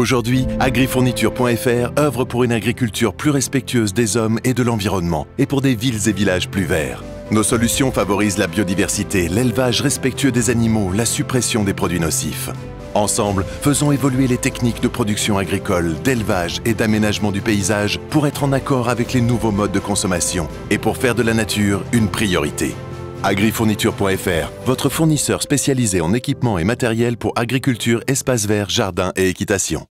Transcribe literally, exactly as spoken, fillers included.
Aujourd'hui, agrifourniture point F R œuvre pour une agriculture plus respectueuse des hommes et de l'environnement et pour des villes et villages plus verts. Nos solutions favorisent la biodiversité, l'élevage respectueux des animaux, la suppression des produits nocifs. Ensemble, faisons évoluer les techniques de production agricole, d'élevage et d'aménagement du paysage pour être en accord avec les nouveaux modes de consommation et pour faire de la nature une priorité. agrifourniture point F R, votre fournisseur spécialisé en équipements et matériel pour agriculture, espaces verts, jardins et équitation.